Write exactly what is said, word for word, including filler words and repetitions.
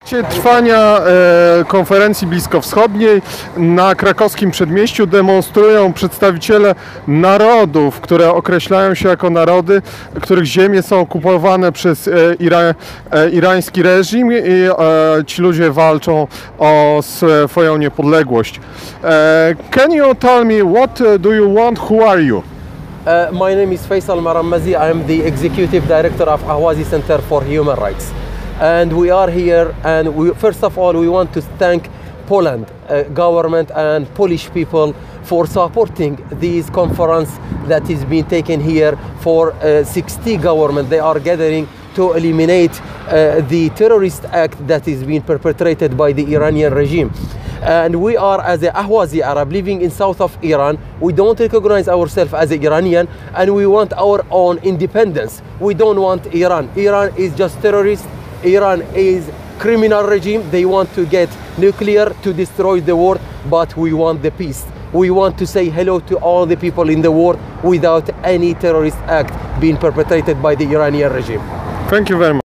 Trwania e, konferencji bliskowschodniej na krakowskim przedmieściu demonstrują przedstawiciele narodów, które określają się jako narody, których ziemie są okupowane przez e, ira, e, irański reżim i e, ci ludzie walczą o swoją niepodległość. E, can you tell me what do you want? Who are you? Uh, my name is Faisal Maramazi. I am the Executive Director of Ahwazi Center for Human Rights. And we are here, and we, first of all, we want to thank Poland uh, government and Polish people for supporting this conference that is being taken here for uh, sixty government. They are gathering to eliminate uh, the terrorist act that is being perpetrated by the Iranian regime. And we are, as a Ahwazi Arab living in south of Iran, we don't recognize ourselves as an Iranian, and we want our own independence. We don't want Iran. Iran is just terrorist. Iran is criminal regime. They want to get nuclear to destroy the world, but we want the peace. We want to say hello to all the people in the world without any terrorist act being perpetrated by the Iranian regime. Thank you very much.